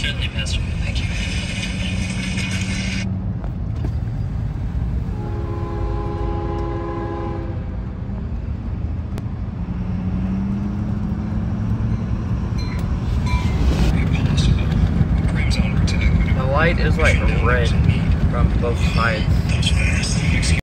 Certainly, Pastor. Thank you. The light is like red from both sides.